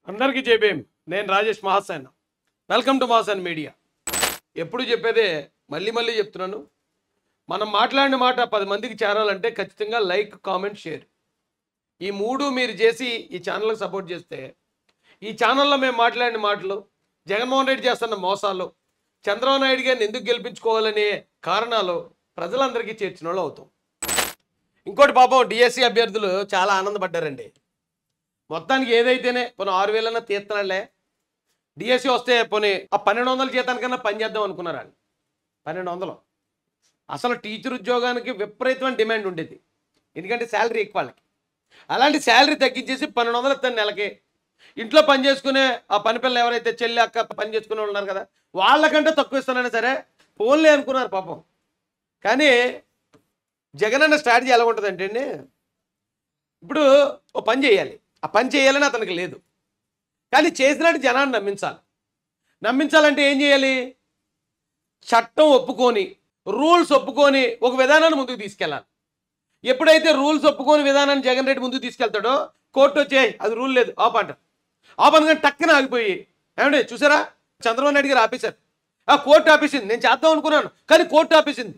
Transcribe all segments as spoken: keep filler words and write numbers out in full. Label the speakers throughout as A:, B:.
A: అందరికీ జేబీఎం. నేను Rajesh Mahasen. Welcome to Mahasen media. ఎప్పుడు చెప్పేదే మళ్ళీ మళ్ళీ చెప్తున్నాను. మనం మాట్లాడిన మాట పది మందికి చేరాలంటే ఖచ్చితంగా లైక్, కామెంట్, షేర్ ఈ మూడు మీరు చేసి ఈ ఛానల్కి సపోర్ట్ చేస్తే ఈ ఛానల్లో మేము మాట్లాడిన మాటలు, జగన్మోహన్ రెడ్డి చేస్తున్న మోసాలు, చంద్రబాబు నాయుడు గారిని ఎందుకు గెలిపించుకోవాలనే కారణాలు ప్రజలందరికీ చేర్చిన వాళ్ళు అవుతాం. ఇంకోటి పాపం డిఎస్సి అభ్యర్థులు చాలా ఆనందపడ్డారండి. మొత్తానికి ఏదైతేనే పోనీ ఆరు వేలన్నా తీస్తున్నాడులే, డిఎస్సి వస్తే పోనీ ఆ పన్నెండు వందల జీతానికన్నా పని చేద్దాం అనుకున్నారు వాళ్ళు. పన్నెండు వందలు అసలు టీచర్ ఉద్యోగానికి విపరీతమైన డిమాండ్ ఉండేది, ఎందుకంటే శాలరీ ఎక్కువ వాళ్ళకి. అలాంటి శాలరీ తగ్గించేసి పన్నెండు వందలు ఇస్తాను నెలకి. ఇంట్లో పని చేసుకునే ఆ పని పిల్లలు ఎవరైతే చెల్లి అక్క పని చేసుకునే వాళ్ళు ఉన్నారు కదా, వాళ్ళకంటే తక్కువ ఇస్తానని సరే ఫోన్లే అనుకున్నారు పాపం. కానీ జగన్ అన్న స్ట్రాటజీ ఎలా ఉంటుందంటే అండి, ఇప్పుడు ఓ పని చేయాలి, ఆ పని చేయాలని అతనికి లేదు, కానీ చేసినట్టు జనాన్ని నమ్మించాలి. నమ్మించాలంటే ఏం చేయాలి? చట్టం ఒప్పుకొని, రూల్స్ ఒప్పుకొని ఒక విధానాన్ని ముందుకు తీసుకెళ్ళాలి. ఎప్పుడైతే రూల్స్ ఒప్పుకొని విధానాన్ని జగన్ రెడ్డి ముందుకు తీసుకెళ్తాడో కోర్టు వచ్చే అది రూల్ లేదు ఆప్ అంట. ఆప్ అనగానే టక్కన ఆగిపోయి, ఏమండి చూసారా చంద్రబాబు నాయుడు గారు ఆపేశారు, ఆ కోర్టు ఆపేసింది. నేను చేద్దాం అనుకున్నాను కానీ కోర్టు ఆపేసింది.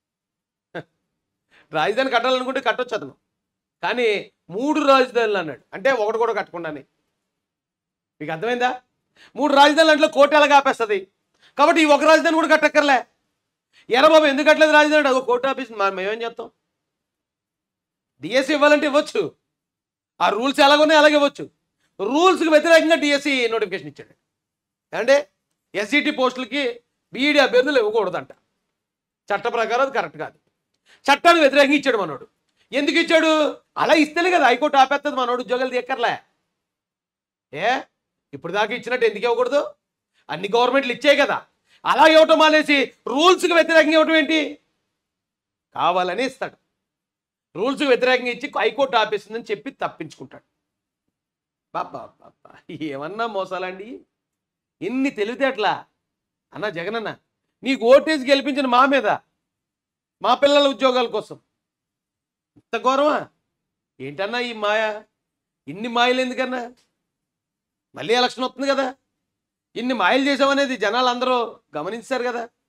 A: రాజధాని కట్టాలనుకుంటే కట్టొచ్చు అతను, కానీ మూడు రాజధానులు అన్నాడు అంటే ఒకటి కూడా కట్టకుండానే. మీకు అర్థమైందా? మూడు రాజధానులు అంటే కోర్టు ఎలాగ ఆపేస్తుంది. కాబట్టి ఈ ఒక రాజధాని కూడా కట్టక్కర్లే. ఎర్రబాబు ఎందుకు కట్టలేదు రాజధాని? అదో కోర్టు ఆపేసింది, మరి మేమేం చేస్తాం? డిఎస్సి ఇవ్వాలంటే ఇవ్వచ్చు, ఆ రూల్స్ ఎలాగోనే అలాగే ఇవ్వచ్చు. రూల్స్కి వ్యతిరేకంగా డిఎస్సి నోటిఫికేషన్ ఇచ్చాడు. అంటే ఎస్సిటి పోస్టులకి బీఈడి అభ్యర్థులు ఇవ్వకూడదంట. చట్ట ప్రకారం అది కరెక్ట్ కాదు. చట్టానికి వ్యతిరేకంగా ఇచ్చాడు మనోడు. ఎందుకు ఇచ్చాడు? అలా ఇస్తేనే కదా హైకోర్టు ఆపేస్తుంది మనోడు ఉద్యోగాలు తీయక్కర్లే. ఏ ఇప్పుడు దాకా ఇచ్చినట్టు ఎందుకు ఇవ్వకూడదు? అన్ని గవర్నమెంట్లు ఇచ్చాయి కదా, అలా ఇవ్వటం మానేసి రూల్స్కి వ్యతిరేకంగా ఇవ్వటం ఏంటి? కావాలని ఇస్తాడు. రూల్స్కి వ్యతిరేకంగా ఇచ్చి హైకోర్టు ఆపేసిందని చెప్పి తప్పించుకుంటాడు. బాబా బాబా ఏమన్నా మోసాలండి, ఎన్ని తెలివితేటలా అన్న జగనన్న. నీకు ఓటేసి గెలిపించిన మా మీద, మా పిల్లల ఉద్యోగాల కోసం ఇంత ఘోరమా ఏంటన్నా ఈ మాయ? ఇన్ని మాయలు ఎందుకన్నా? మళ్ళీ ఎలక్షన్ వస్తుంది కదా, ఇన్ని మాయలు చేసామనేది జనాలు అందరూ గమనించారు కదా.